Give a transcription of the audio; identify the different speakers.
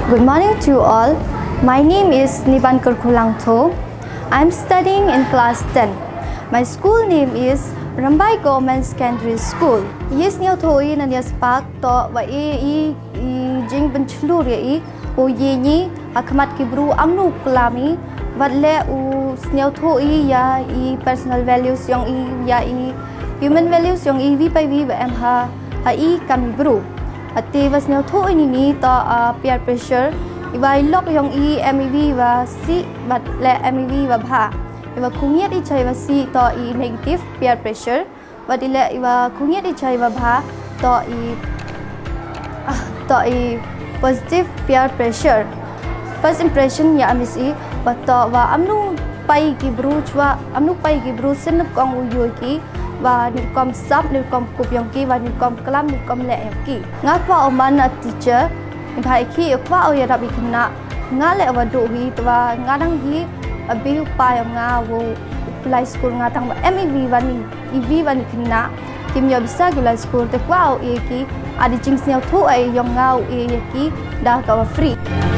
Speaker 1: Good morning to all. My name is Niban. I'm studying in class 10. My school name is Rambai Government Secondary School. Yes, niyo thoi na niya spark to wa jing benchluria o yeni akamat kibru amnu klami wadle u niyo thoi ya personal values yang human values yang vi pai vi wa em ha kami bru. Ati was niyo thoi ni to peer pressure iwai lok yang MEV wa si bat le MEV wa bha. Iwa kungiat ichai wa si to negative peer pressure wadile iwa kungiat ichai wa bha to positive peer pressure. First impression ya amisi wa to wa amnu pai ki bru chwa amnu pai ki bru sen kong uyo ki và nil kom sub nil kom kup yang ki và nil kom klam nil kom le yang ki nga kwa oman a teacher bhai ki kwa o ya rabi khna nga le wa do hi twa nga dang hi abi pa yang nga wo apply school nga tang MEV wa ni EV wa ni khna kim yo bisa gula school te kwa o e ki adi jing snel thu ai yang nga o e ki da ka wa free.